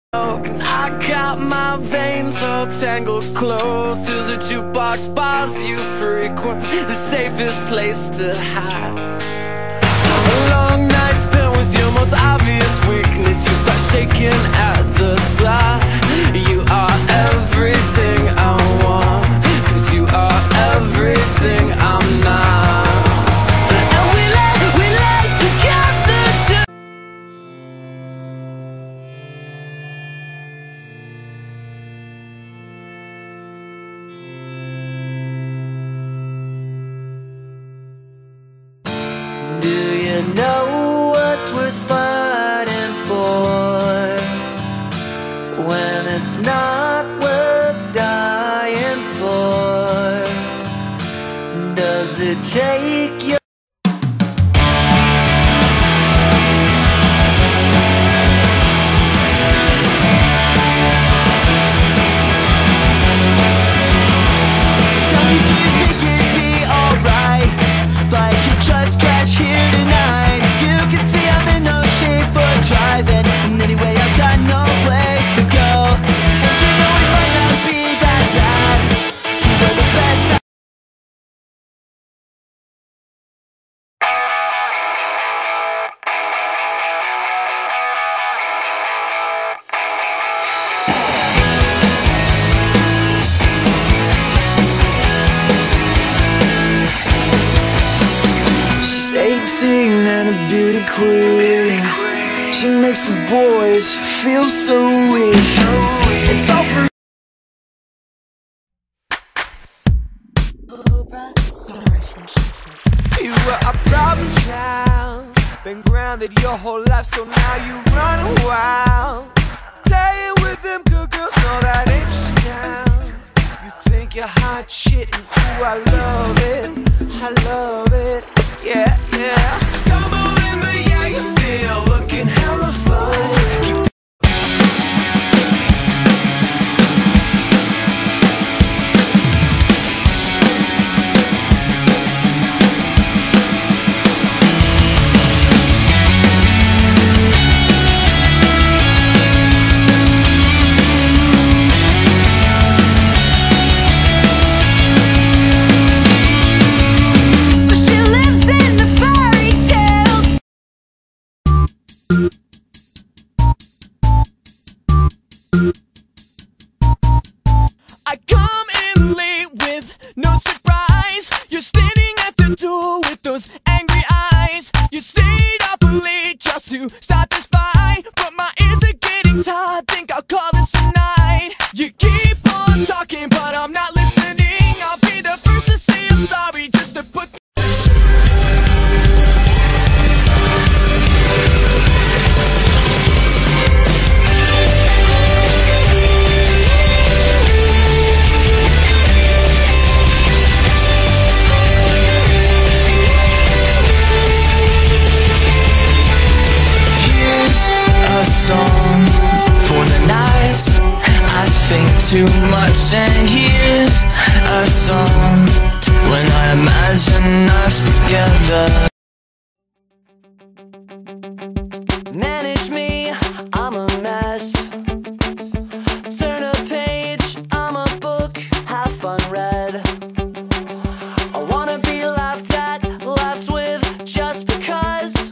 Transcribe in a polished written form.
I got my veins all tangled close to the jukebox bars you frequent, the safest place to hide. A long night spent with your most obvious weakness, you start shaking at the thought. You are everything I want, 'cause you are everything I'm not. And we like together too. Do you know what's worth fighting for when it's not worth dying for? Does it take your tell me, do you think it'd be alright if I could just crash here tonight? You can see I'm in no shape for driving, and anyway I've got no place to go. And you know it might not be that bad. You were the best She's 18 and a beauty queen. She makes the boys feel so weak. It's all for you were a problem child, been grounded your whole life, so now you run wild. Playing with them good girls, no that ain't your style. You think you're hot shit, and ooh, I love it, I love it, yeah, yeah. Stumbling, but yeah, you're still looking hella fun. I come in late with no surprise. You're standing at the door with those angry eyes. You stayed up late just to start this fight, but my ears are getting tired, think I'll call this a night. You keep on talking, but I'm not listening. I'll be the first to say I'm sorry, just to put a song for the nights I think too much, and here's a song when I imagine us together. Manage me, I'm a mess. Turn a page, I'm a book, have fun read. I wanna be laughed at, laughed with, just because